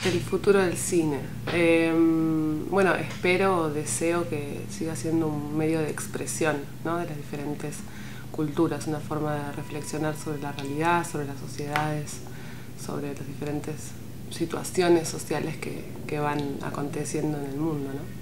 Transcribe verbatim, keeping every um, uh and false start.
El futuro del cine. Eh, bueno, espero o deseo que siga siendo un medio de expresión, ¿no?, de las diferentes culturas, una forma de reflexionar sobre la realidad, sobre las sociedades, sobre las diferentes situaciones sociales que, que van aconteciendo en el mundo, ¿no?